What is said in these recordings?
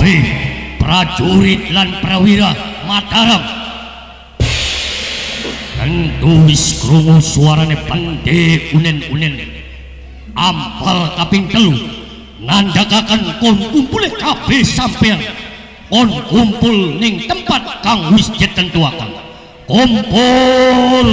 kabeh prajurit lan prawira Mataram tentu wis krungu suarane Pandhe Unen-unen ampal kaping 3 nandhakaken kon kumpule kabeh sampeyan kon kumpul ning tempat kang wis ditentuaken kumpul.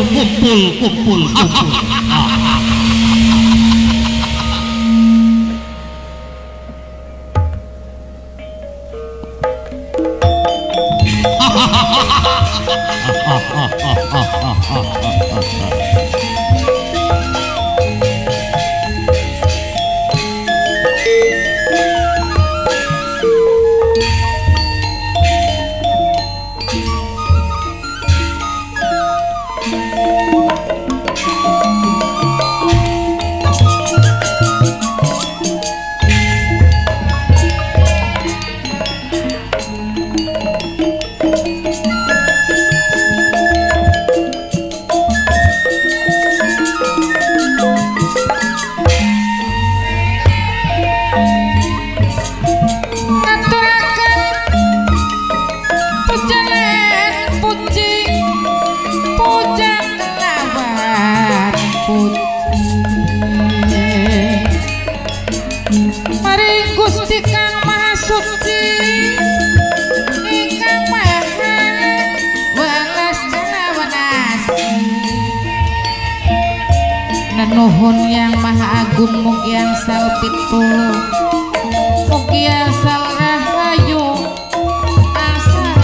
Nuhun yang maha agung mugi angsal pitulu mugi angsal rahayu angsal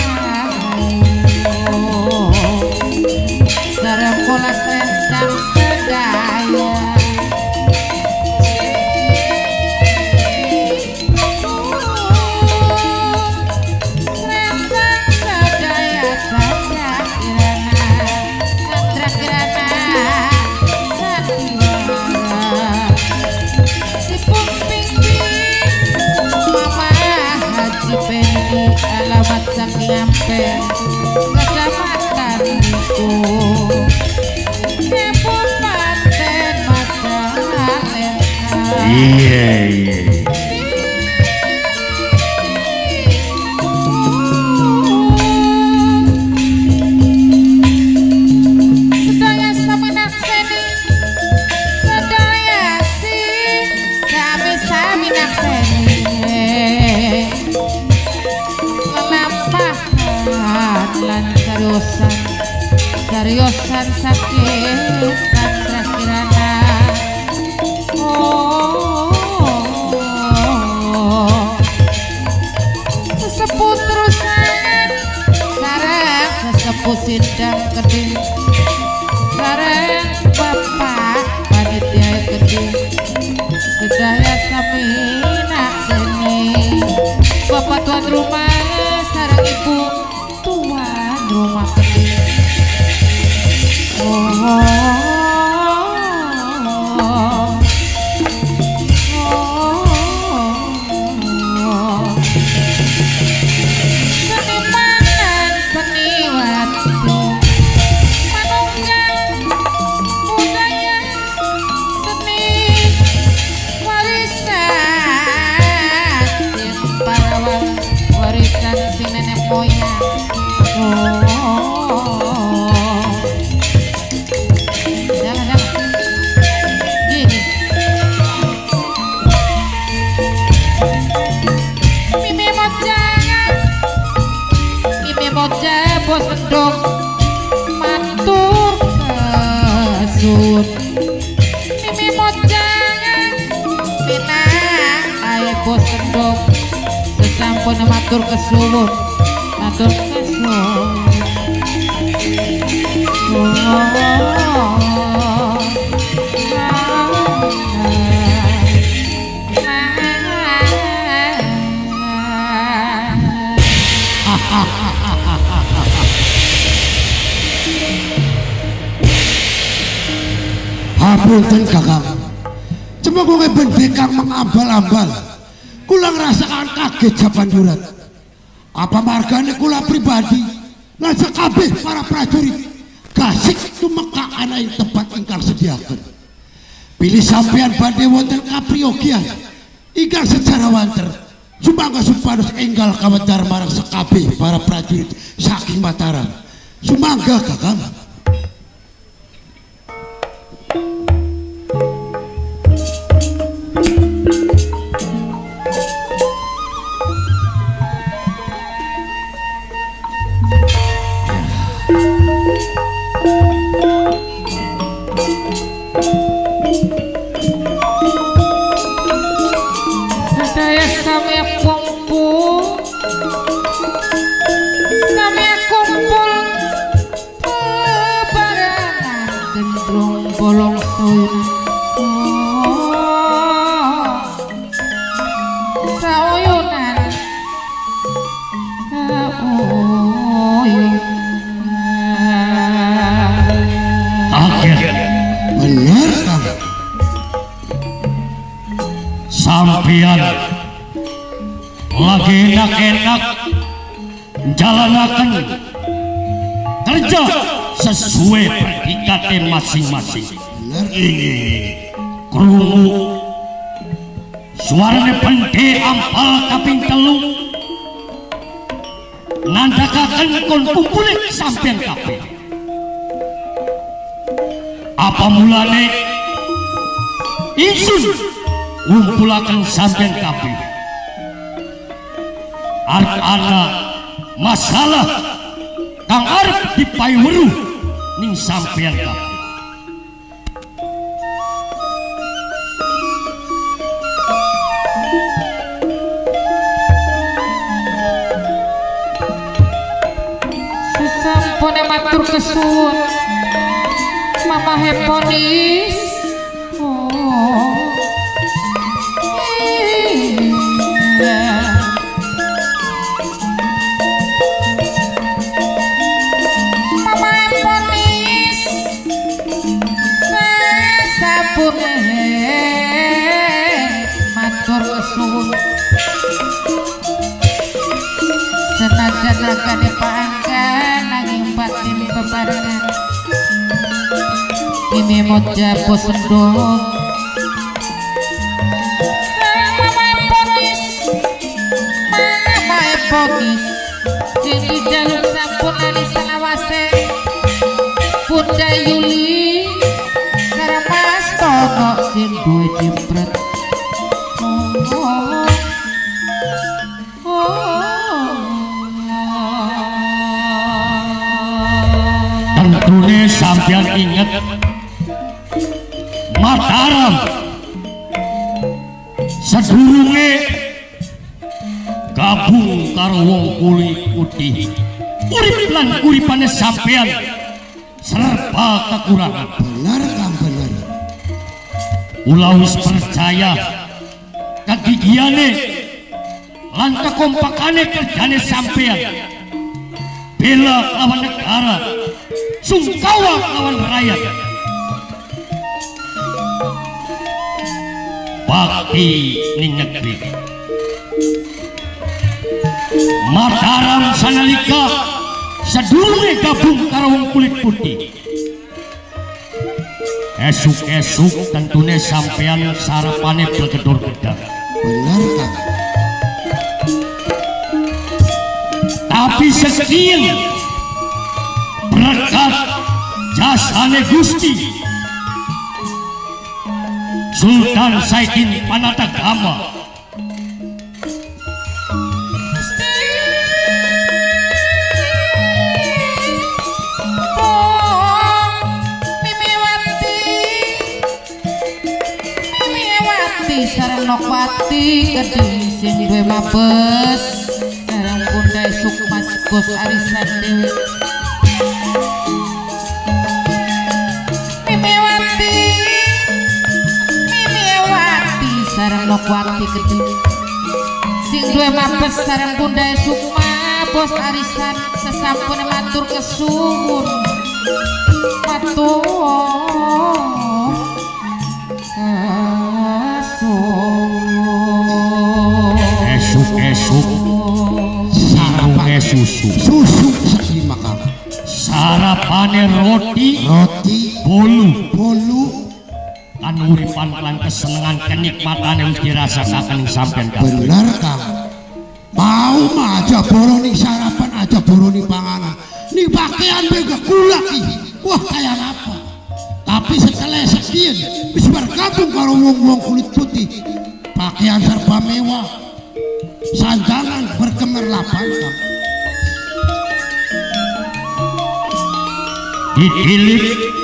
sareng pola srencang sedaya srencang sedaya candra kirana alamat sang nyampe kecamatan niku Kabupaten Majalengka. Iya sedaya sami nakseni sedaya si sami nakseni lan cariosan sakit Candra Kirana sesepuh terusan sareng sesepuh sindang keding sareng bapak panitia keding sedaya sami nakseni bapak tuan rumah sareng ibu tuan rumah keding seniman seniwati manunggal budaya seni warisan sin parawang warisan si nenek moyang bos endok matur kesun mimi mojangan pinang ae bos endok sesampun matur kesun matur kesun Hapunten kakang, cuma gue bendekang mengambal-ambal, kula ngerasakan kaget japan jurat. Apa margane kula pribadi, lan sekabeh para prajurit, gasik tumeka ana ing tempat ingkang sediaken. Pilih sampean badhe wonten kapriyogian ingkang secara wanter Sumangga supados enggal kawedar marang sekabeh para prajurit saking Mataram. Sumangga Kakang. Sampeyan lagi enak-enak jalanaken kerja sesuai predikatnya masing-masing. Krungu suarane Pende Ampal kaping 3 nandakaken kon kumpule sampeyan kabeh. Apa mulane ingsun ngumpulaken sampeyan kabeh arep ana masalah kang arep dipaiweruh ning sampeyan kabeh. Sesampune matur kesuwun Mama Heponis. Matur kesuwun senajan lakane paangkan nanging batin bebarengan ini moja posendong Mama Eponis sing dijaluk sampun ali salawase Bunda Yuli sareng Mas Tono sing duwe jempret. Tentune sampeyan inget Mataram sedurunge gabung karo wong kulit putih. Urip lan uripane sampeyan serba kekurangan. Benar Kang, benar. Kula wis percaya kegigiane lan kekompakane kerjane sampeyan bela lawan negara, sungkawa lawan rakyat, bakti ning negeri. Mataram sanalika sedurunge gabung karo wong kulit putih. Esuk-esuk tentune sampeyan sarapane blegedor gedang. Benar Kang. Tapi sekian berkat jasane Gusti Sultan Saidin Panatagama sareng Nokwati gedhe sing duwe mabes sareng Bunda Sukmas Bos Arisan Dewi Mimiwati sareng Nokwati gedhe sing duwe mabes sareng Bunda Sukma Bos Arisan sesampune matur kesuwun matur esuk sarapane susu Makam sarapane roti bolu kan uripan lan kesenengan kenikmatane wis dirasakaken sampeyan kabeh. Benar Kang. Mau mah aja boroni sarapan aja boroni panganan. Nih pakaian mega kulak iki. Wah kayak apa? Tapi setelah sekian bisa bergabung karo wong-wong kulit putih. Pakaian serba mewah. Sanjangan berkemerlapan. Ditilip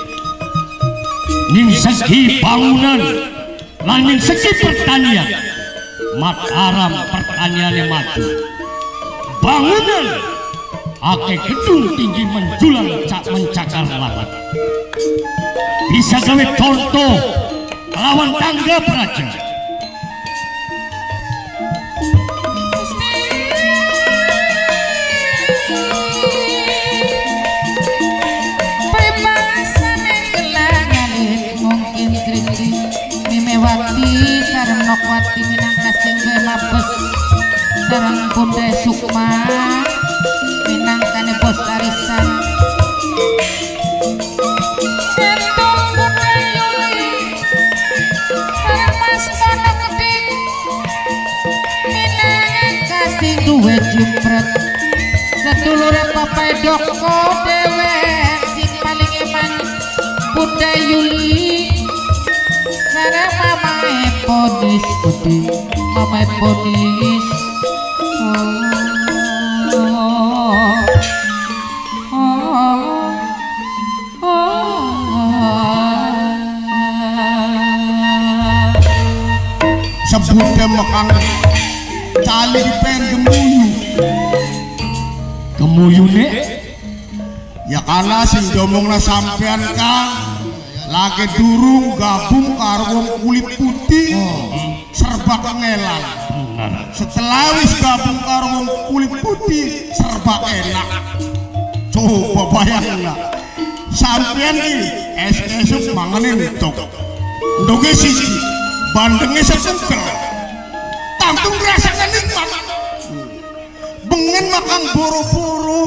ning segi bangunan lan ning segi pertanian Mataram pertaniannya maju bangunan akeh gedung tinggi menjulang mencakar langit bisa gawe contoh lawan tangga praja. Nokwati minangka sing duwe mabes sareng Bunda Sukma minangkane bos arisan Sentung Bunda Yuli sareng Mas Tono Kedik minangka sing duwe jupret sedulure Bapak Doko dewek sing paling eman Bunda Yuli sareng Mamae Ponis putih, Mamae Ponis. Sebutnya makan cali pen gemuyu. Gemuyune ya karena sing diomongna sampean Kang lagi durung gabung karo wong kulit putih serba kengelan. Setelah wis gabung karo wong kulit putih serba enak. Coba bayangna sampean iki esuk mangane entuk ndoge siji bandenge setengkel tampung rasane nikmat bengen makan boro-boro.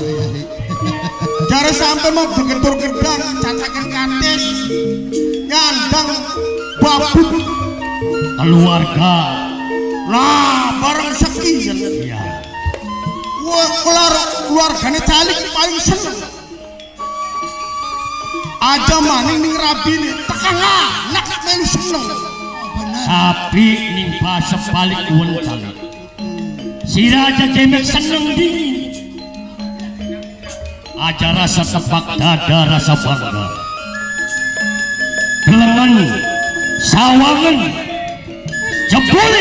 Jare sampai mau begetur gedang cacakan kantis nyandang babut keluarga lah bareng sekian ya. Wah keluarganya calik paling seneng aja maning ning rabine tekan anak melu seneng. Tapi ning bahasa balik uwen calik si raja jemek seneng dingin aja rasa tebak dada rasa bangga gelengan sawangan jebule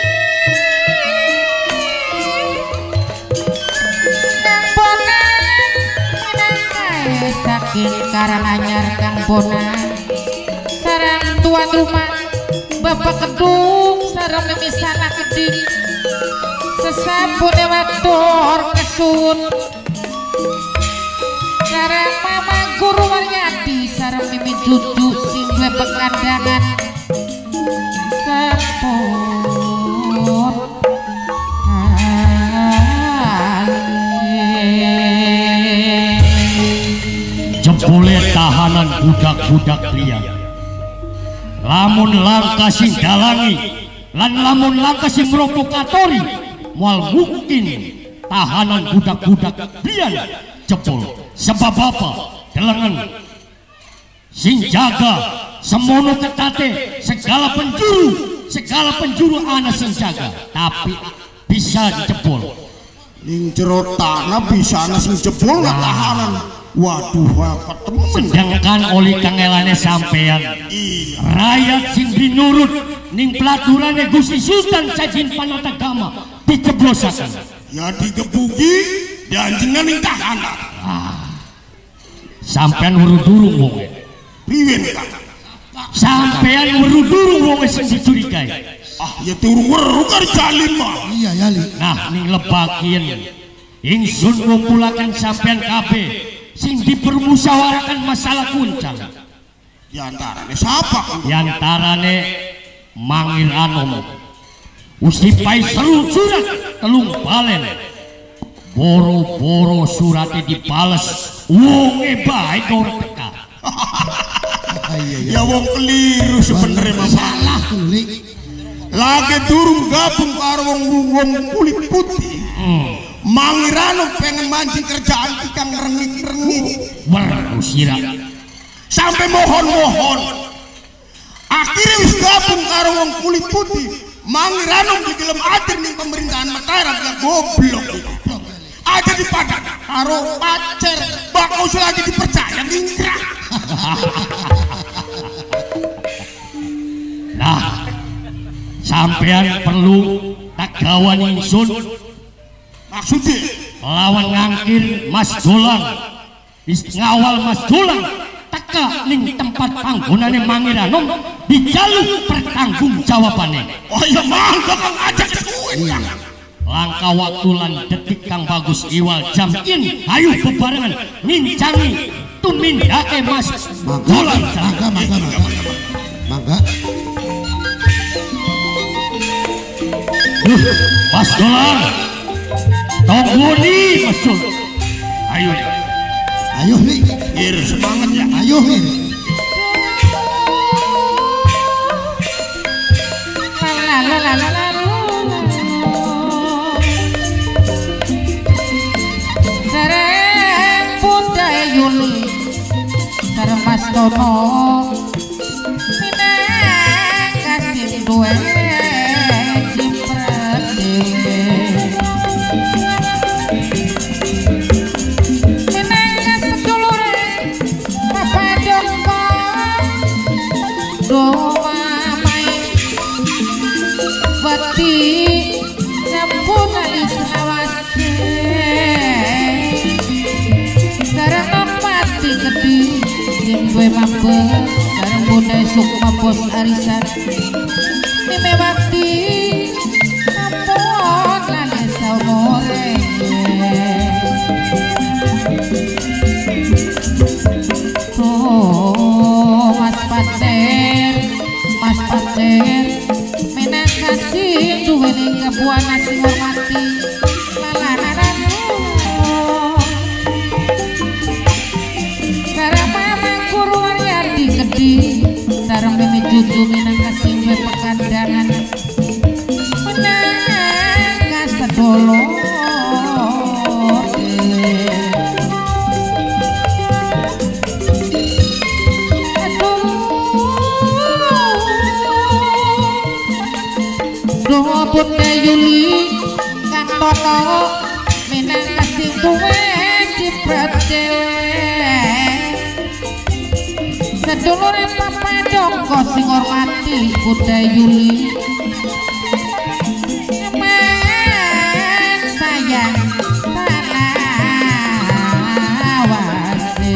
Kang Bona minangka saking Karanganyar Kang Bona sareng tuan rumah Bapak Kedung sareng mimisana Kedik sesabune wador kesun sareng Mama Guru Waryadi sareng Mimi Cucu sing duwe pekandangan sepur jebule tahanan budak-budak liya lamun langkah sing dalangi lan lamun langkah sing provokatori mual mungkin tahanan budak-budak liyan jebul sebab apa delengen sing jaga semono ketate segala penjuru ana sing jaga tapi bisa jebol ning jero tanah bisa ana sing jebol nggak tahanan. Waduh ketemu sedangkan oli kangelane sampean rakyat sing dinurut ning pelaturane Gusti Sultan Sajin Panatagama diceblosaken ya digebuki dianjengan ning tahanan. Sampean weruh-durung wong Riwen Kang sampean weruh-durung wong sing dicurigai ya turun weruh karo jalim mah. Iya ya Li. nah ning lebakien ingsun ngumpulaken sampean kabeh sing dipermusyawarakan masalah kuncal Diantarane siapa? diantarane Mangir Anom usipai seru surat telung balen boro-boro suratnya dibales wonge baik ora teka Ya wong keliru sebenarnya masalah. lagi durung gabung karo wong kulit putih. Mangirano pengen mancing kerjaan ikang rengik-rengik. Usira Sampai mohon-mohon. Akhirnya wis gabung karo wong kulit putih. Mangirano di dalam ajar nih pemerintahan Mataram ya goblok. Aja di padang karo pacar bakal lagi dipercaya ningkrak. Nah, sampean perlu tagawan ingsun Maksudnya lawan ngangkir Mas Dolan, ngawal Mas Dolan teka ning tempat panggonane Mangiranom dijaluk pertanggung jawabannya. oh ya mangga kang ajak suwe Langkah waktu lan detik kang bagus iwal jam in hayu bebarengan ngincangi tumindake Mas Dolan. Mangga. Mas Dolan tunggu nih Mas Dolan. Ayo nih. Ir semangat ya. Ayo nih. Sareng Bunda Yuli sareng Mas Tono minang kasih duwe cipret minang kasih dulure apa dongko doa main bati sampuna isawase sareng mati gede sing duwe mabes sareng bunda sukma bos arisan mime wakti sampun lane saumure oh Mas Pacer menang kasih duwe ning kebuana sing hormati lalanan sareng mamang guru Waryadi gede sareng mimi cucu minang kasih duwe pekandangan menang kasedolo Bunda Yuli kang Toto minang kasih duwe cipret dewe sedulure papa dongko sing hormati Bunda Yuli emang sayang salawase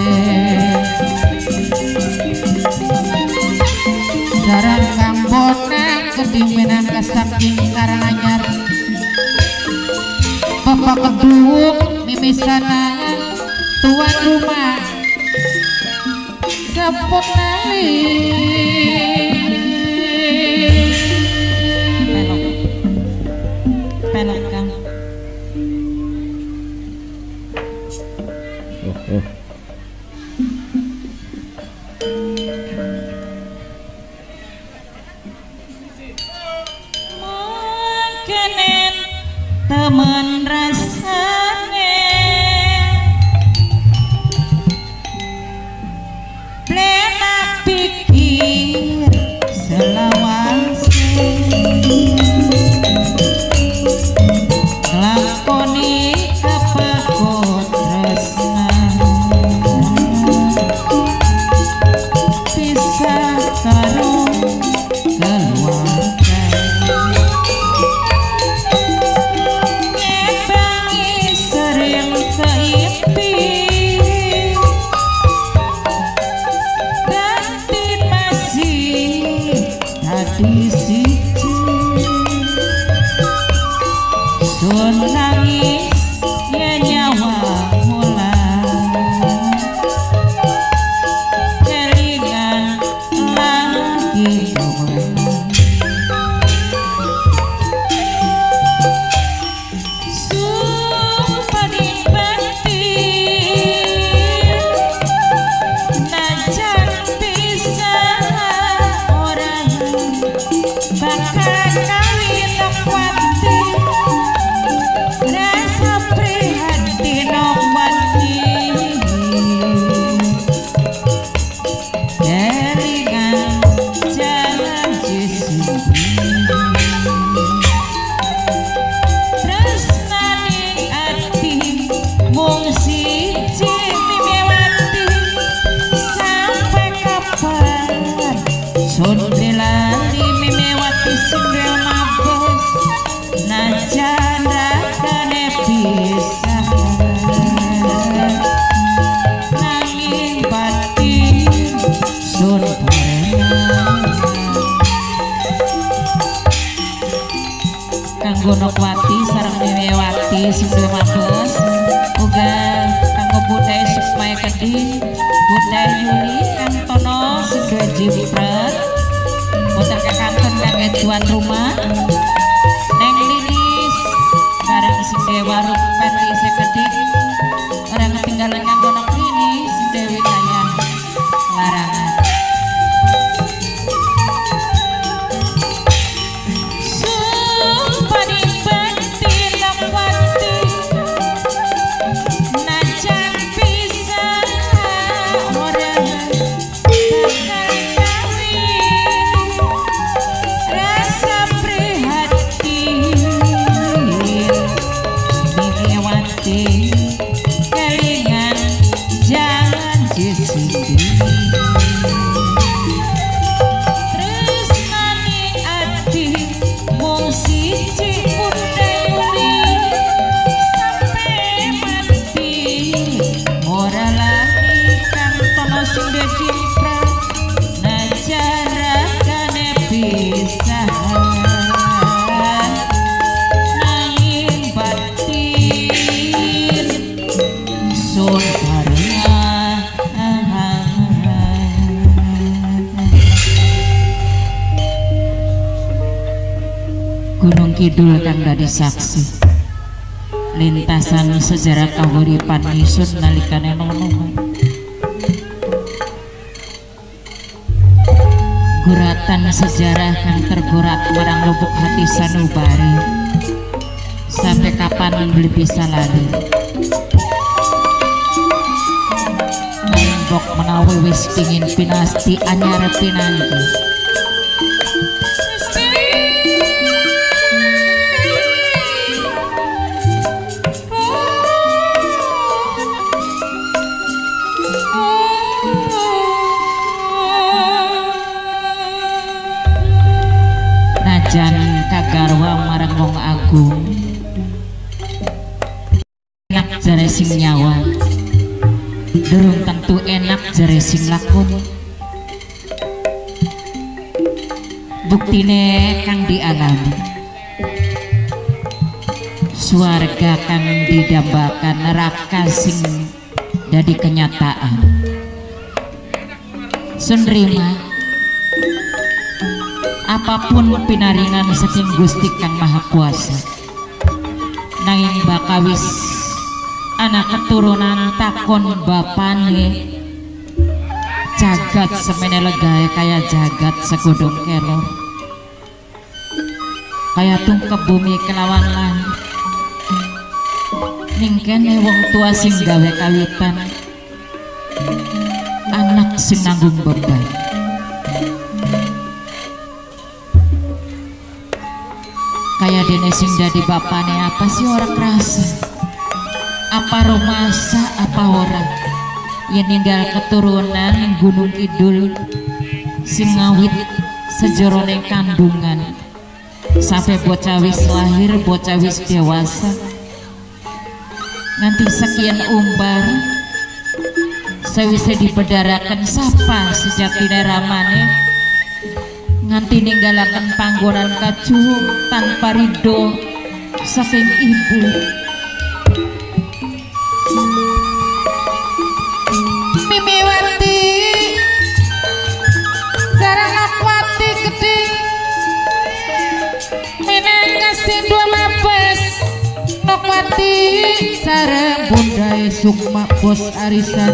jarang kang bonang kediminan saking Karanganyar Bapak Kedung mimisana tuan rumah seput nali pelok kang temen rasane plena pikir selawase lakoni apa tresna bisa karo keluarga sambil mabes najan rakane bisa nanging batin sun kanggo Nokwati sareng Mewati sing duwe mabes uga kanggo budaya Sukmaya Keding budaya Yuli Kantono sing duwe jipret putar kekanton kangge tuan rumah Neng Lilis bareng sing duwe warung Peti Sekeding orang ketinggalan kanggo Nok Rini sing duwe wilayah larangan Gunung Kidul kang dadi saksi lintasan sejarah kahuripan isun nalikane nono guratan sejarah kang tergurat marang lubuk hati sanubari sampai kapan beli bisa lari nembok menawi wis dingin pinasti anyar pinanti jan kagarwa marang wong agung enak jare sing nyawa durung tentu enak jare sing lakon buktine kang dialami swarga kang didambakan neraka sing dadi kenyataan sunrima apapun pinaringan saking Gusti Kang Maha Kuasa nanging bakawis anak keturunan takon bapane jagat semene legae kaya jagat segodong kelor kaya tungkep bumi kelawan langit ning kene wong tua sing gawe kawitan anak sing nanggung beban kaya dene sing dadi bapane apa sih orang kerasa apa romasa apa orang yang ninggal keturunan yang Gunung Kidul sing ngawit sejorone kandungan sampai bocah wis lahir bocah wis dewasa nganti sekian umbar sewise dibedarakan sapa sejatine ramane nganti ninggalaken panggonan kacuhung tanpa ridho saking ibu Mimiwati sareng Nokwati Keding minangka sing dua mabes Nokwati sareng Bundae Sukma bos arisan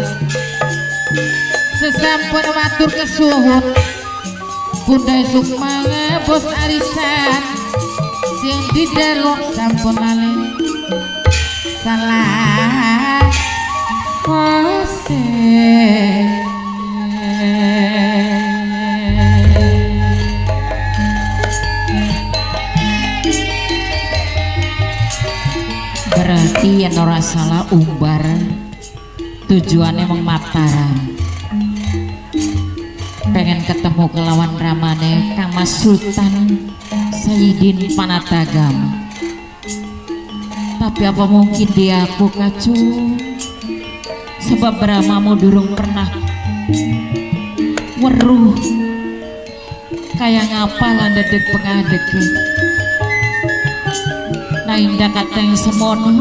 sesampun matur kesuwun Bundae Sukma bos arisan sing didelok sampun malih salah kose berarti yen ora salah umbar tujuannya meng Mataram pengen ketemu kelawan ramane Kang Mas Sultan Sayyidin Panatagama. Tapi apa mungkin dia aku kacu, sebab Brahmamu durung pernah weruh kayak ngapalan dedek pengadek. Nah indah kata yang semono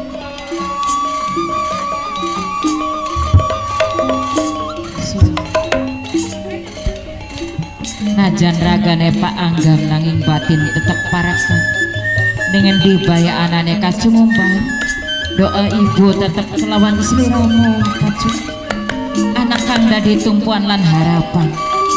najan ragane Pak Anggam nanging batin tetep parakan dengan dibaya anane kacumumbang doa ibu tetep kelawan seliramu kacu anak kanda di tumpuan lan harapan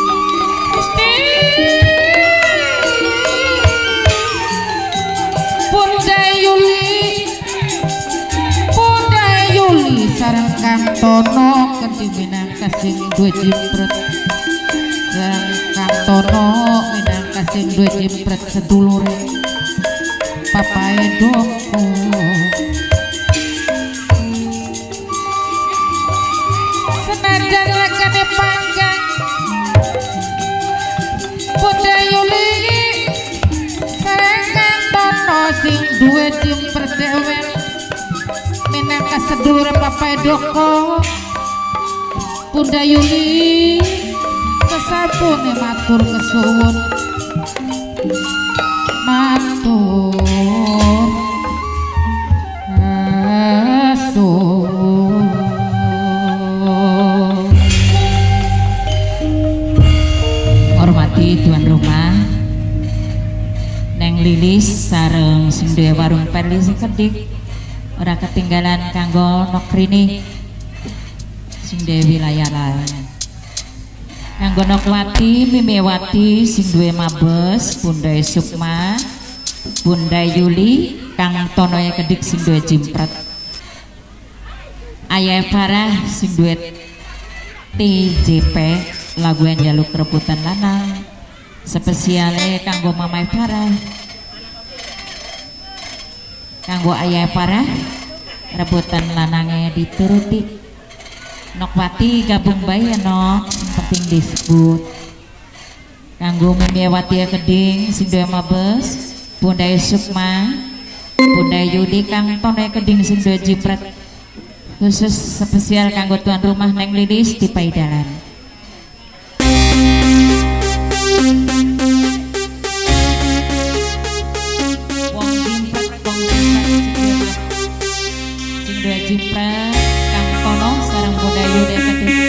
Bunda Yuli sareng Kang Tono kedhi minangka sing duwe jimpret sareng Kang Tono minangka sing duwe jimpret sedulure papae doko senajan lakane panggang Bunda Yuli sareng Kang Tono sing duwe jimpret dewek minangka sedulur papae doko Bunda Yuli sesapune matur kesuwun matur hormati tuan rumah Neng Lilis sareng sing duwe warung Perli sekedik ora ketinggalan kanggo Nokrini sing duwe wilayah lain kanggo Nokwati Mimewati sing duwe mabes Bunda Sukma Bunda Yuli Kang Tonoe kedik sing duwe jimpret Ayah Farah sing duwe TJP lagu yang jaluk rebutan lanang spesiale kanggo Mamai Farah kanggo Ayah Farah rebutan lanangnya dituruti Nokwati gabung bayi Nok yang penting disebut kanggo Mimiawati keding sing duwe mabes Bunda Sukma Bunda Yudi Kang Tonoe keding sing duwe jipret khusus spesial kanggo tuan rumah Neng Lilis di Paidalan wong jipret sing duwe jipret Kang Tono sareng Bunda Yudi keding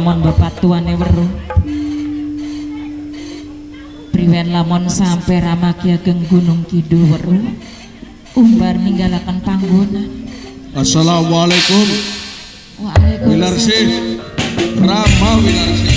lamun bapak tuane weruh. Priwen lamun sampai Ramakya geng Gunung Kidul weruh. Umbar ninggalaken panggonan. Assalamualaikum. Waalaikumsalam. Wilarsi Rama Wilarsi.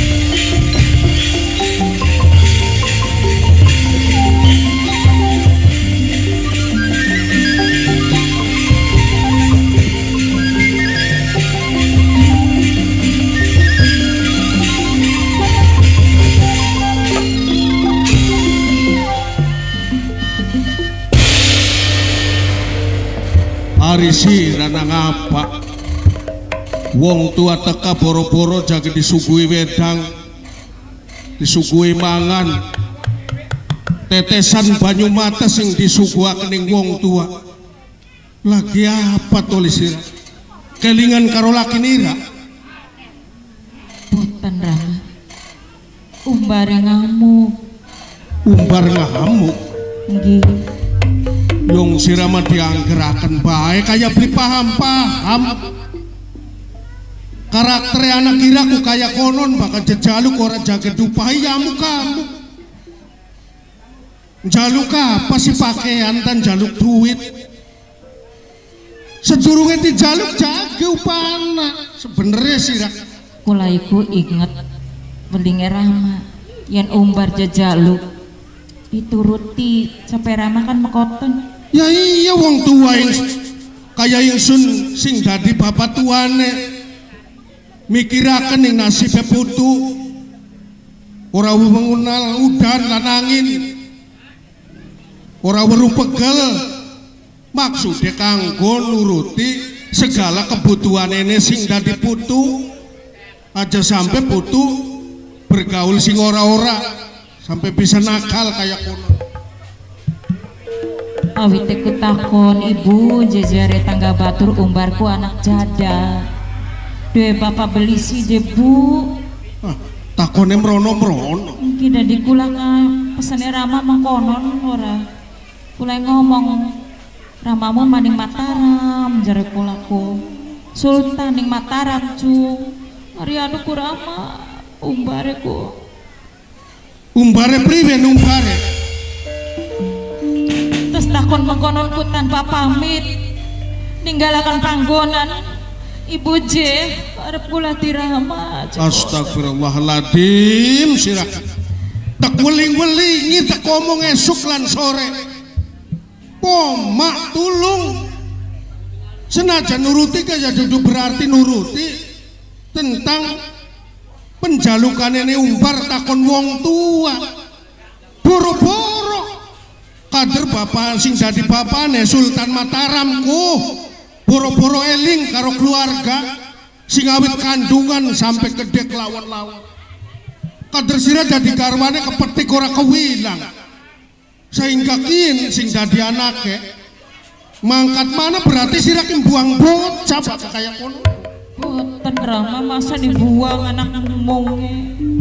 Arisi rana ngapa wong tua teka boro-boro jaga disuguhi wedang, disuguhi mangan, tetesan banyu mata sing disuguhaken ning wong tua. Lagi apa tulisira? Kelingan karo laki nira. Boten Rama. Umbar ngamuk. Umbar ngamuk. Nggih. Yung sirama dianggeraken bae kaya beli paham-paham. Karakter anak kiraku kaya konon bakal jejaluk ora jaga dupahi yamu kamu. Jaluk apa sih pakaian dan jaluk duit. Sedurunge dijaluk jaga upana. Sebenernya sira Kula iku inget welinge Rama yen umbar jejaluk dituruti sampai Rama kan mekoten. ya iya wong tua yang kaya ingsun sing dadi bapak tuane mikiraken ing nasibe putu ora mengenal udan lan angin ora weruh pegel maksude kanggo nuruti segala kebutuhan ini sing dadi putu aja sampai putu bergaul sing ora-ora sampai bisa nakal kayak kono. Awit ku takon ibu jejare tangga batur umbarku anak jada. Due bapak beli si jebu. Takone mrono-mrono. Mungkin dadi kula pesane Rama mangkonon ora. Kula ngomong Ramamu maning Mataram jare kulaku. Sultan ning Mataram cu. Ari anu ku Rama umbare ku. Umbare priwe umbare? Terus takon mengkononku tanpa pamit ninggalakan panggonan Ibu J arep kula dirama. Astagfirullahaladzim sirah tak weling-welingi tak ngomong esuk lan sore pomak tulung senajan nuruti kaya dudu berarti nuruti tentang penjalukan ini umbar takon wong tua boro-boro kader bapak sing jadi bapane Sultan Mataramku boro-boro eling karo keluarga sing awit kandungan sampai gede lawan-lawan kader sira jadi garwane kepetik ora kewilang sehingga kin sing jadi anake mangkat mana berarti sira buang bocah kayak kono. Boten Rama masa dibuang anak ngomongnya.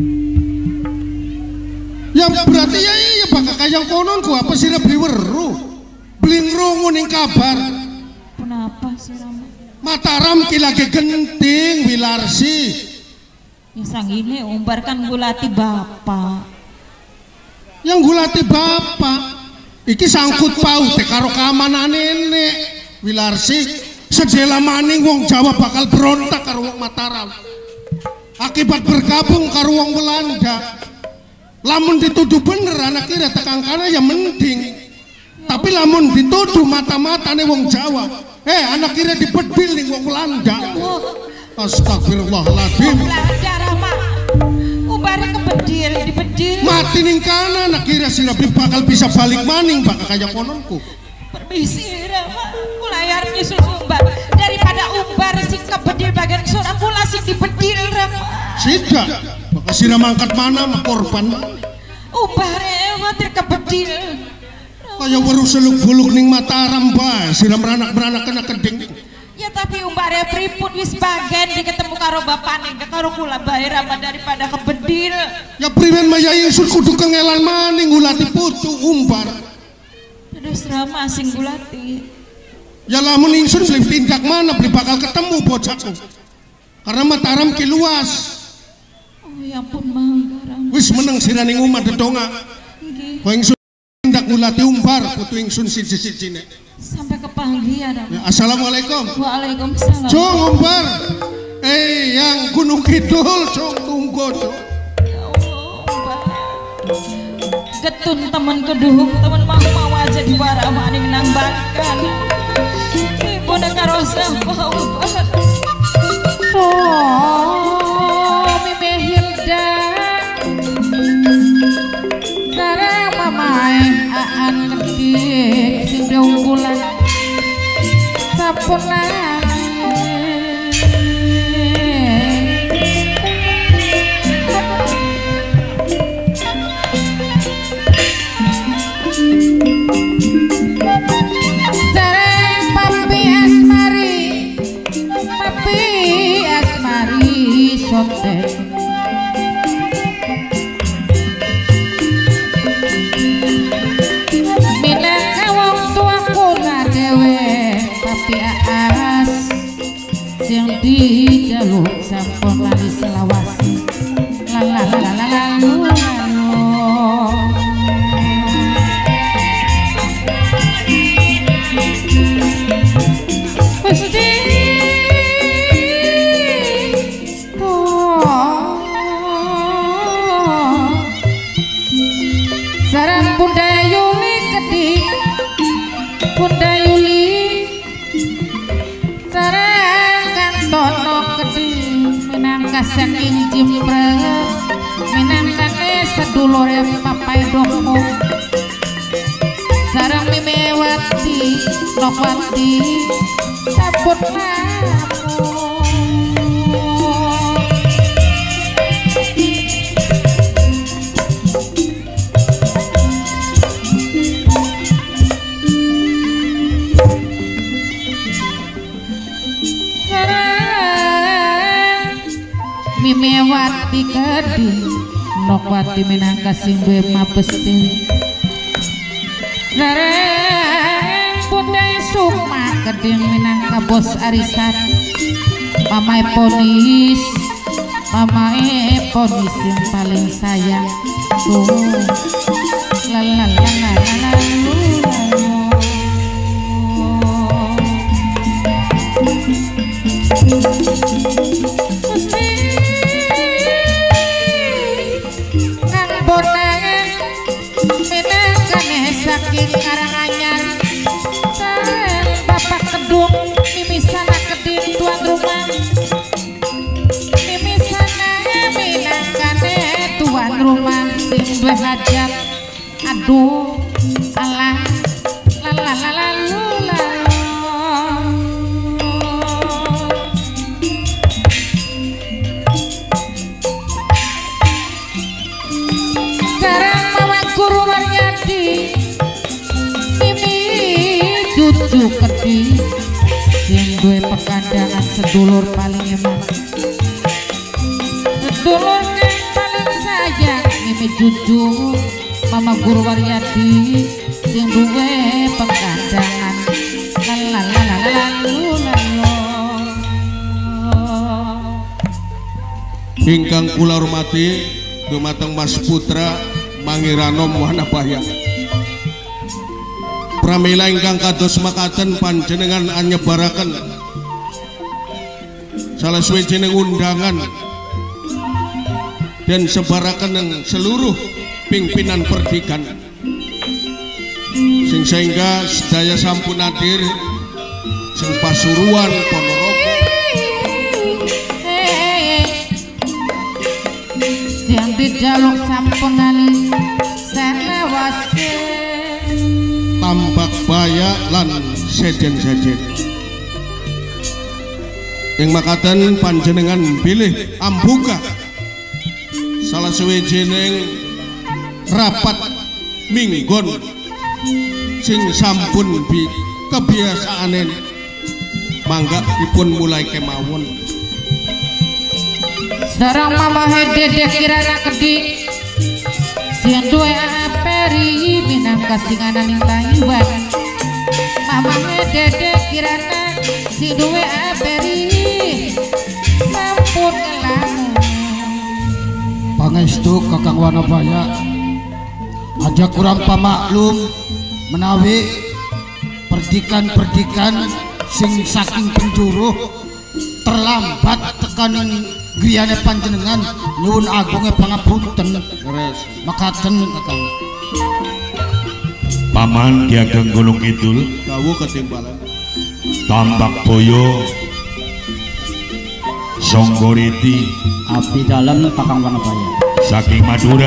Ya berarti ya iya bakal kayak kononku apa sih beli weru beli ngrungu ning kabar Kenapa sih Rama? Mataram ki lagi genting Wilarsi Ya sang ini umbar kan gulati bapak. yang gulati bapak iki sangkut paut karo keamanan nenek Wilarsi sedela maning wong Jawa bakal berontak karo wong Mataram akibat bergabung karo wong Belanda. Lamun dituduh bener anak kira tekan kana ya mending tapi lamun dituduh mata-mata nih wong Jawa anak kira dipedil nih wong Belanda. Astagfirullahaladzim Belanda Rama umbarnya kepedil dipedil mati ning kana anak kira si Nabi bakal bisa balik maning bakal kayak kononku. Permisi Rama kula layar nyusul umbar daripada umbar sing kepedil bagian surah kula sing dipedil Rama Sida bakal sira mangkat mana mah korban umbar watir kepedil kaya weru seluk-buluk ning Mataram bae sira beranak kena keding. ya tapi umbarnya pripun wis bagian di ketemu karo bapane karo kula bae Rama daripada kepedil Ya priwen maya ingsun kudu kengelan maning ngulati putu umbar. terus Rama sing gulati Ya lamun ingsun beli tindak mana beli bakal ketemu bocahku karena Mataram ki luas Ya ampun manggaram. Wis meneng siraning umat dedonga. Nggih. Kowe ingsun tindak ngulati umbar putu ingsun siji-sijine. Sampai kepanggihan. Ya, assalamualaikum. Waalaikumsalam. Jong umbar. Yang Gunung Kidul jong tunggu jong. Ya Allah, Mbak. Getun temen keduhung temen mau aja diwaramani menambahkan. Ibu karo sapa Mbak. Oh, Mimi Hilda. Sareng mamae aan kedik sing unggulan. Sapunane. Minangka wong tuaku ngadewe papi aas sing dijaluk sampun lali selawase lalalalalalalo Gusti sareng Bunda Yuli kedik Bunda Yuli sareng Kantono kedik minangka saking Jimpreng minangkane sedulure Papai Doko sareng Mimewati Nokwati sabut lamun Mimewati kedi Nokwati minangka sing duwe mabesti sareng Bunda Sukma kedi minangka bos arisan Mamae Ponis yang paling sayang tuh saking Karanganyar sareng Bapak Kedung mimisana keding tuan rumah mimisana minangkane tuan rumah sing duwe hajat aduh alah lalalalalu sareng Mama Guru Waryadi cucu kedi sing duwe pekandangan sedulur paling emang sedulur yang paling sayang Mimi cucu Mama Guru Waryadi sing duwe pekandangan lalalalalalalo ingkang kula hormati dumateng Mas Putra Manggiranom Wanabaya pramila ingkang kados makaten panjenengan anyebaraken salah suwijining undangan dan sebaraken yang seluruh pimpinan perdikan sing sehingga sedaya sampun hadir sing Pasuruan Ponorogo yang dijaluk sampun ali sanawase Tambak Baya lan sejen-sejen yang makaten panjenengan pilih ambuka salah suwijining rapat minggon sing sampun kebiasaan mangga dipun mulai kemawon sareng Mama Dede Kirana kedik sing duwe aperi minangka singananing Taiwan Mama Dede Kirana sing duwe aperi sampun ngelamun pangestu Kakang Wanabaya aja kurang pamaklum menawi perdikan-perdikan sing saking penjuru terlambat tekaning griyane panjenengan nyuwun agungnya pangapunten makaten Kakang. Paman Ki Ageng Gunung Kidul dawuh ketimbalan Tambak Boyo Songgoriti abdi dalem Kakang Wanabaya saking Madura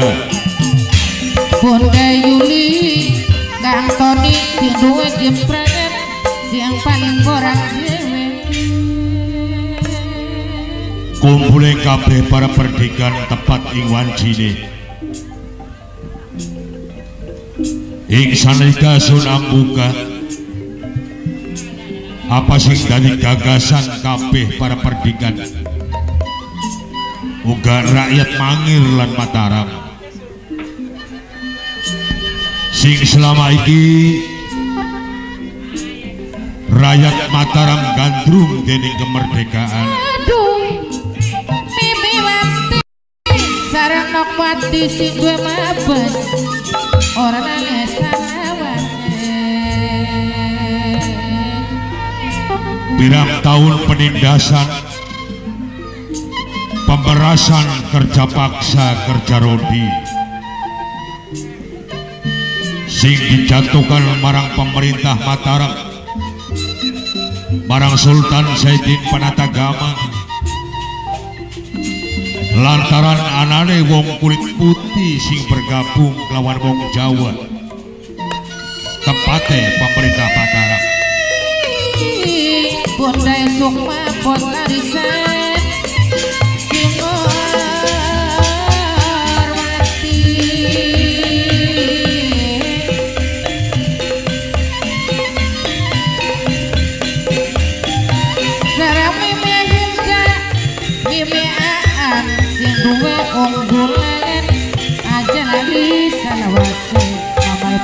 Bunda Yuli Kang Toni sing duwe jempret sing paling borak dhewe kumpule kabeh para perdikan tepat ing wancine ing sanalika sun ambuka apa sing dadi gagasan kabeh para perdikan uga rakyat Mangir lan Mataram sing selama iki rakyat Mataram gandrung dening kemerdekaan. aduh mimi wanti sareng nokwati sing duwe mabes ora nangis salawase Pirang tahun penindasan pemerasan kerja paksa kerja rodi sing dijatuhkan marang pemerintah Mataram marang Sultan Saidin Panatagama lantaran anane wong kulit putih sing bergabung lawan wong Jawa tepatnya pemerintah Mataram. Bunda Sukma Potarisan Simorwati Sarang mimi Hinda mimi Aan sing duwe unggulan aja lali salawase mamai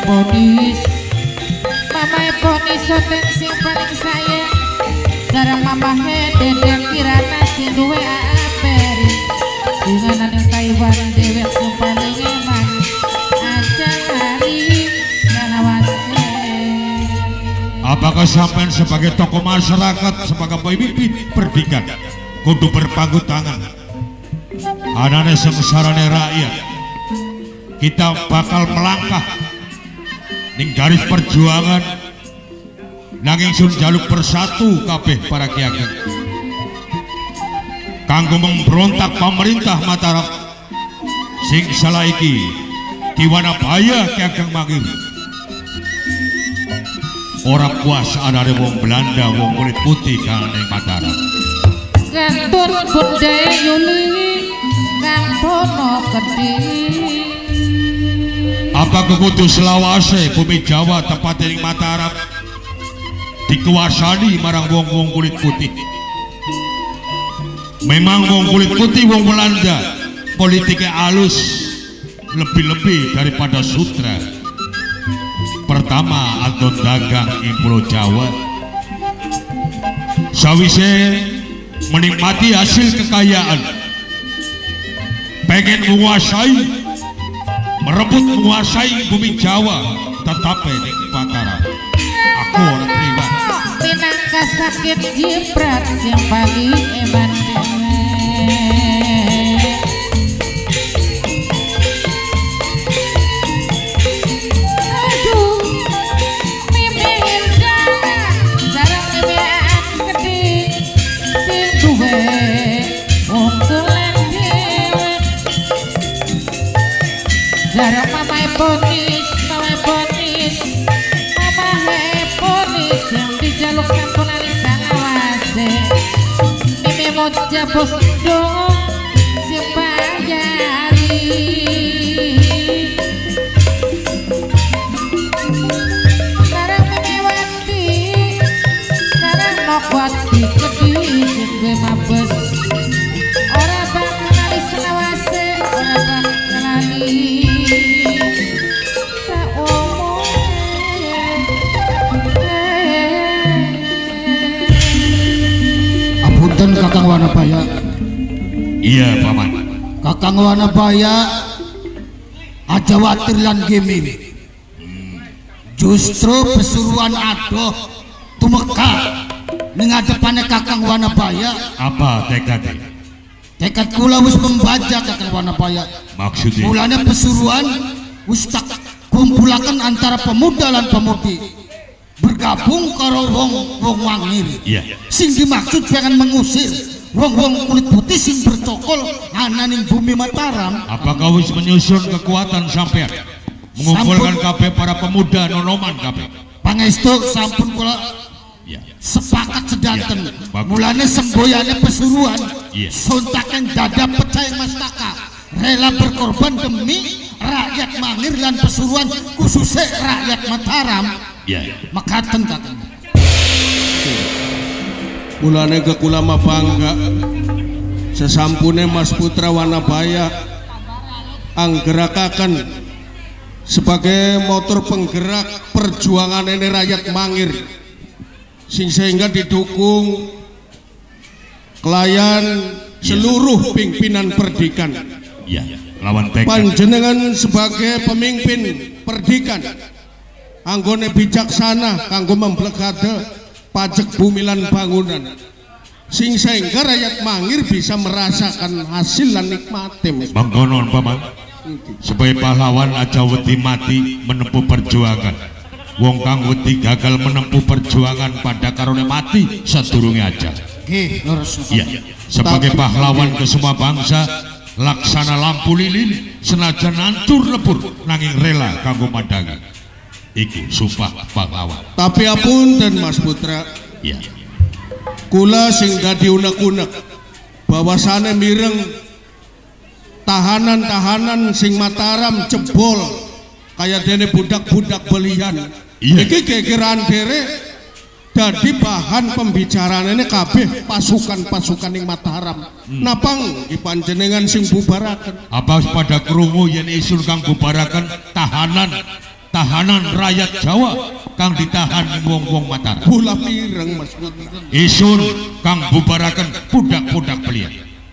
ponis soten sing paling sayang sarang mamahe Dedek Kirana sing duwe aperi singanan yang Taiwan dewek sing paling eman aja lali salawase. Apakah sampean sebagai tokoh masyarakat sebagai pemimpin perdikan kudu berpangku tangan anane sengsarane rakyat kita bakal melangkah ning garis perjuangan nanging sun jaluk bersatu kabeh para Ki Ageng kanggo memberontak pemerintah Mataram sing salah iki Ki Wanabaya Ki Ageng Mangir ora puas anane wong Belanda wong kulit putih kang ning Mataram. Gantun Bunda Yuli Kang Tono Kedhi apa kudu selawase bumi Jawa tepat ing Mataram dikuasani marang wong-wong kulit putih. Memang wong kulit putih wong Belanda politiknya halus lebih-lebih daripada sutra. Pertama Anton dagang ing Pulau Jawa sawise menikmati hasil kekayaan pengen menguasai bumi Jawa tetapi di Mataram aku orang terima minangka sakit jiprat yang paling eman aduh mimi Hinda sarang mimi Aan Kedhi sing duwe unggulan dhewe sarang mamae ponis yang dijaluk sampun alisan awase mimi moja bos dong si payari sarang mimi wanti sarang nokwati Kedhi sing gue mabes ora bakal alisan awase ora bakal ali Apunten Kakang Wanabaya. iya Paman Kakang Wanabaya aja watir lan gemim. Justru pesuruhan adoh tumeka ning ngadepane Kakang Wanabaya. Apa tekadnya? Tekad kula wis membaca Kakang Wanabaya. Maksudnya? Mulanya pesuruhan wis tak kumpulaken antara pemuda lan pemudi bergabung karo wong wangir. Iya. Sing dimaksud pengen mengusir wong kulit putih sing bercokol ana ning bumi Mataram. Apakah wis menyusun kekuatan sampean mengumpulkan kabeh para pemuda nonoman kabeh? Pangestu sampun kula sepakat sedanten. Mulane semboyane pesuruhan sontaken dada pecah mastaka rela berkorban demi rakyat Mangir dan pesuruhan khususnya rakyat Mataram. Makaten kakang. Mulane ke kula bangga sesampune Mas Putra Wanabaya anggerakaken sebagai motor penggerak perjuangan ini rakyat Mangir sehingga didukung kelayan seluruh pimpinan perdikan. Lawan tekad. Panjenengan sebagai pemimpin perdikan anggone bijaksana kanggo memblekade pajak bumi lan bangunan sehingga rakyat Mangir bisa merasakan hasil lan nikmate. Mangkonon paman sebagai pahlawan aja wedi mati menempuh perjuangan. Wong kang wedi gagal menempuh perjuangan pada karone mati sadurunge aja. Sebagai pahlawan ke semua bangsa laksana lampu lilin senajan hancur lebur nanging rela kanggo mandangi. Iki sumpah pahlawan. Tapi apunten Mas Putra, kula sing dadi unek-unek bahwasane mireng tahanan-tahanan sing Mataram jebol kaya dene budak-budak belian. Iki gegeran dere dadi bahan pembicaraan ini kabeh pasukan-pasukan ing Mataram. Napang panjenengan sing bubaraken. Apa pada krungu yen isun kang bubaraken tahanan rakyat Jawa kang ditahan wong-wong Mataram. Kula mireng Mas Putra. Isun kang bubaraken budak-budak belian.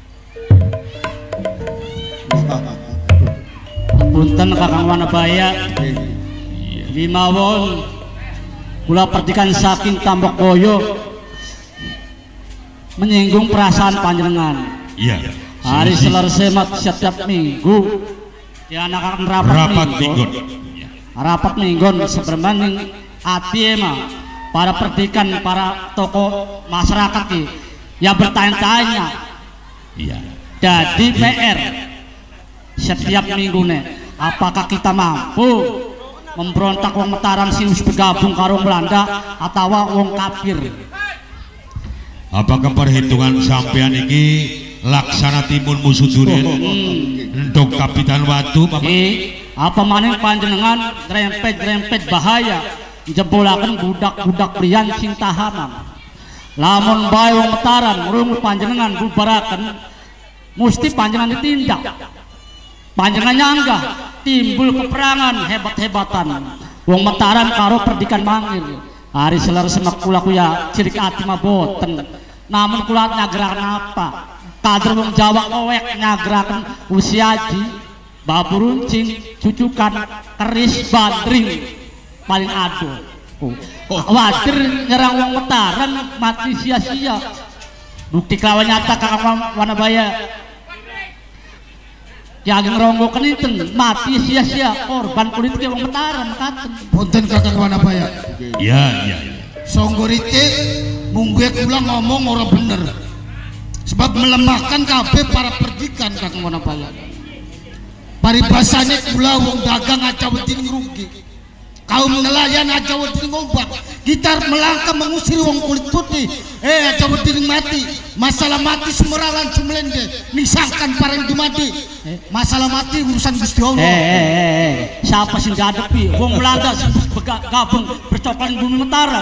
Punten Kakang Wanabaya, limawon kula perdikan saking Tambok Boyo menyinggung perasaan panjenengan. Hari Selasa setiap minggu dianakan rapat minggon. Rapat minggon sebermaning ati mah para perdikan, para tokoh masyarakat yang bertanya-tanya. Jadi PR setiap minggunya, apakah kita mampu memberontak wong Mataram sing wis bergabung karo Belanda atau wong kafir? Apakah perhitungan sampean iki laksana timun musuh durian untuk Kapitan Watu apa maning panjenengan rempet bahaya jebolaken budak-budak prian sing tahanan. Lamun bae wong Mataram ngrungu panjenengan bubaraken mesti panjenengan ditindak. Panjenengan nyanggah timbul peperangan hebat-hebatan wong Mataram karo perdikan Mangir. Hari Selasa kula kuya cirik ati mah boten. Namun kula nyageraken apa? Kader wong Jawa owek nyageraken usiaji, baburuncing, cucukan, keris, bandring paling aduh. Wadir nyerang wong Mataram mati sia-sia. Bukti kelawan nyata Kakang Wanabaya. Yang ngeronggo keninten mati sia-sia korban politik wong Mataram katen. Punten Kakang Wanabaya. Songgorite munggue kula ngomong ora bener. Sebab melemahkan kabeh para perdikan Kakang Wanabaya. Paribasane kula wong dagang aja wedi ngrugi. Kaum nelayan aja wedi ngombak. Kita melangkah mengusir wong kulit putih. Aja wedi mati. Masalah mati semeralan jumlende nisahkan pareng dumadi. Masalah mati urusan Gusti Allah. Siapa sing ngadepi wong Belanda gabung bercokolan bumi Mataram.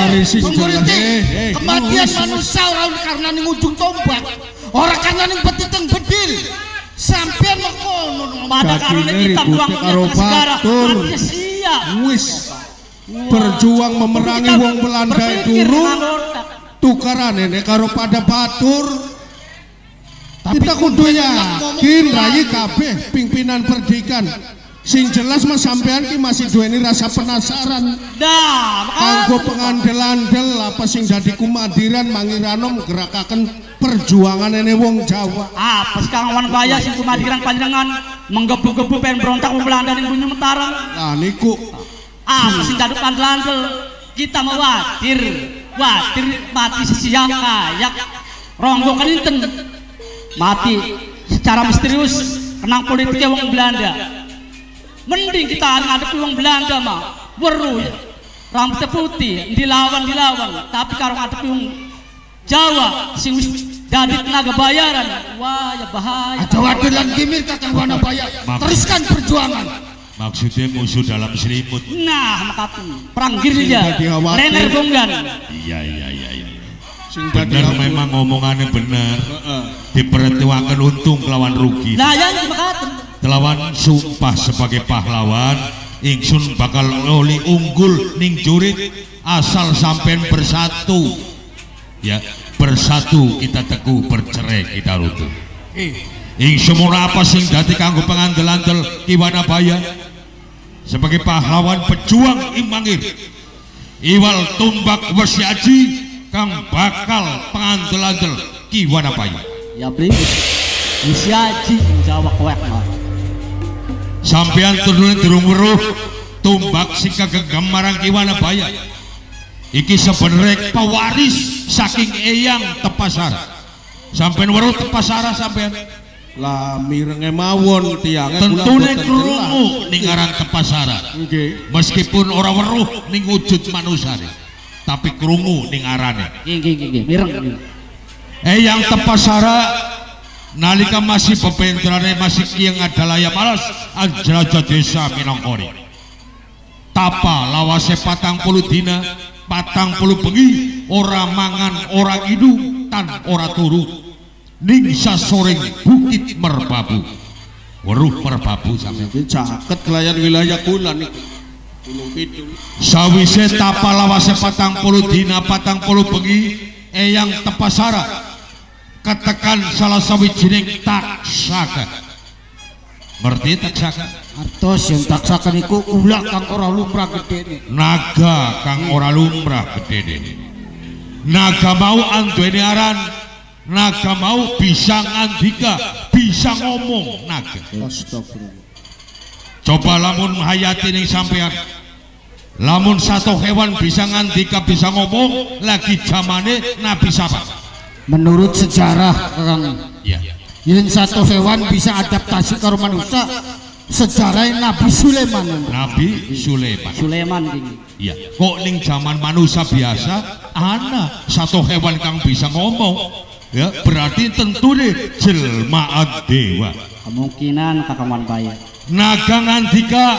Kematian manusia orang karena ning ujung tombak, orang karena ning petiteng bedil. Sampean makono pada karena kita buang negara mati sia. Wis berjuang memerangi wong Belanda turun tukaran ini karo pada batur Kita kudu yakin rayi kabeh pimpinan perdikan. Sing jelas mas sampean ki masih duweni rasa penasaran. Dah, kanggo pengandel-andel apa sing dadi kumadiran Mangiranom gerakaken perjuangan ini wong Jawa. Apa sih Kang Wan Baya sing kumadiran panjenengan menggebu-gebu pengen berontak wong Belanda ning Gunung Mataram. Nah niku apa sing dadu kandel-andel kita watir mati sesiang kayak rombongan enten mati secara misterius kenang politiknya wong Belanda. Mending kita ngadepi wong Belanda mah weruh rambutnya putih dilawan tapi karo ngadepi wong Jawa sing wis dadi tenaga bayaran wah ya bahaya. Aja waduh lan kimir Kakang Wanabaya. Teruskan perjuangan. Maksudnya musuh dalam selimut. Nah, makapun perang gerilya Renner Bonggan. Iya. Bener memang ngomongannya bener. Dipertiwakan untung kelawan rugi. Nah, yang makapun kelawan sumpah sebagai pahlawan ingsun bakal oli unggul ning jurit asal sampean bersatu ya, bersatu kita teguh, bercerai kita runtuh. Ingsun apa sing dadi kanggo pengandel-andel Ki Wanabaya sebagai pahlawan pejuang Imangir iwal tumbak wesi aji kang bakal pengandel-andel Ki Wanabaya. Ya beli wesi aji Jawa koek mah sampean turun durung weruh tumbak sing kagegem marang Ki Wanabaya iki sebenarnya pewaris saking Eyang Tepasara. Sampean weruh Tepasara sampean lah mirenge mawon tiange tentune krungu ning aran Tepasara. Nggih. Meskipun ora weruh ning wujud manusane tapi krungu ning arane. Nggih mireng. Eyang Tepasara nalika masih pepentrane masih Kieng Adalaya Malas Anjraja Desa Minangkori tapa lawase 40 dina 40 bengi ora mangan ora idung tan ora turu ning sasoring Bukit Merbabu. Weruh Merbabu sampeyan caket kelayan wilayah kula niku Gunung Kidul. Sawise tapa lawase 40 dina 40 bengi Eyang Tepasara ketekan salah sawijining taksaka. Ngerti taksaka? Artos yang taksaka niku ulah kang ora lumrah gedene. Naga kang ora lumrah gedene. Naga mau anduweni aran, naga mau bisa ngandika, bisa ngomong naga. Astagfirullah. Coba lamun hayati ning sampean. Lamun satu hewan bisa ngandika, bisa ngomong, lagi zamane Nabi siapa? Menurut sejarah Kang, Ya. yen satu hewan bisa adaptasi karo manusia, sejarah Nabi Sulaiman. Nabi Sulaiman. Sulaiman ini. Iya. Kok ning zaman manusia biasa ana satu hewan kang bisa ngomong, ya berarti tentu deh jelmaan dewa. Kemungkinan Kakang Wan Baya. Naga ngandika,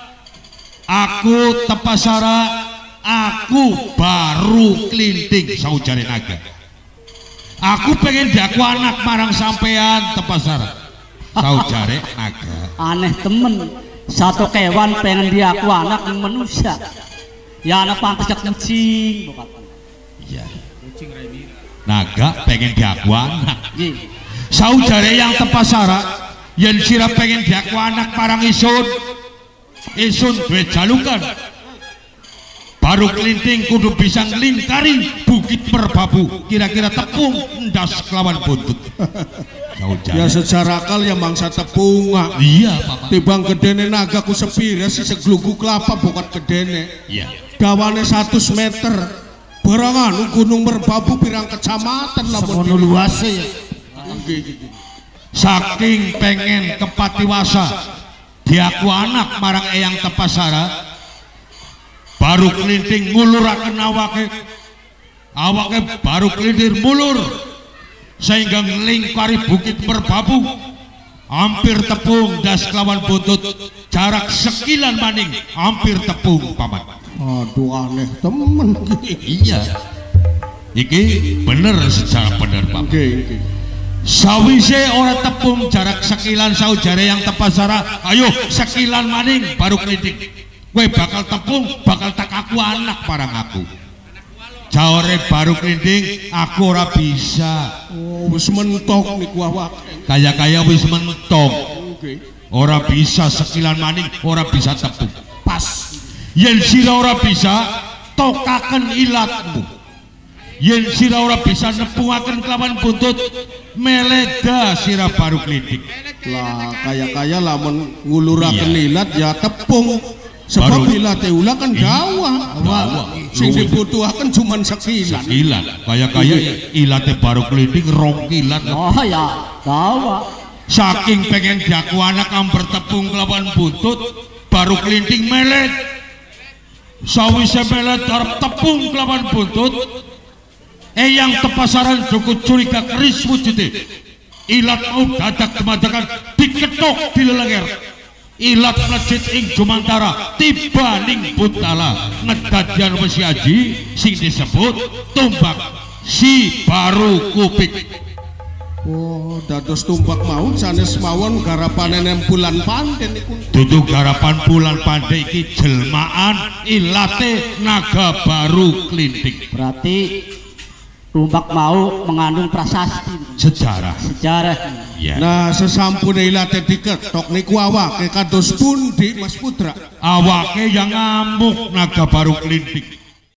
aku Tepasara, aku baru klinting saujare naga. Aku pengen diaku anak marang sampean Tepasara. Saujare naga. Aneh temen satu kewan pengen diaku anak yang manusia. Ya anak pantas jak kucing. Iya. Naga pengen diaku anak. Nggih. Saujare yang Tepasara, yen sira pengen diaku anak marang isun. Isun duwe jalukan. Baru kelinting kudu bisa nglingkari Bukit Merbabu, kira-kira tepung ndas kelawan buntut. Ya secara akal ya mangsa tepunga. Iya Pak. Tibang gedene naga ku sepira si seglugu kelapa bukan gedene. Iya. Dawane 100 meter. Barangan Gunung Merbabu pirang kecamatan lah Semono luase ya. Saking pengen kepatiwasa diaku anak marang Eyang Tepasara, baru kelinting nguluraken awake baru kelintir mulur sehingga ngelingkari Bukit Merbabu hampir tepung das kelawan buntut jarak sekilan maning hampir tepung paman. Aduh aneh temen. Iya iki bener secara bener paman. Oke. Sawise ora tepung jarak sekilan saujare yang Tepasara, ayo sekilan maning baru kelinting. Kowe bakal tepung, bakal tak aku anak parang aku. jaware baru klinting aku ora bisa. Oh, wis mentok niku awak. Kaya wis mentok. Oke. Ora bisa sekilan maning, ora bisa tepung. Pas. Yen sira ora bisa tokaken ilatmu. Yen sira ora bisa nepungaken kelawan buntut, meleda sira baru klinting. Lah kaya lamun nguluraken Iya. ilat ya tepung. Sebab Baru- ilate ulah kan dawa. Sing dibutuhaken cuman sekilan. Ilat, kaya ilate baru klinting rong kilat. Oh ya, dawa. Saking pengen diaku anak amper tepung kelawan buntut, baru klinting melet. Sawise melet arep tepung kelawan buntut, eyang tepasaran cukup curiga keris wujude. Ilat mau dadak kemadakan diketok di lelenger. Ilat melejit ing Jumantara tiba ning Buntala ngedadian Wesi Aji sing disebut tumbak si baru kupik. Oh, dados tumbak mau sanes mawon garapanen bulan panten niku. Dudu garapan bulan pandai iki jelmaan ilate naga baru klinting. Berarti tumbak mau mengandung prasasti Sejarah. sejarah. Ya. Nah, sesampune ilate diketok niku awake kados pundi Mas Putra? Awake yang ngamuk naga baru klinting.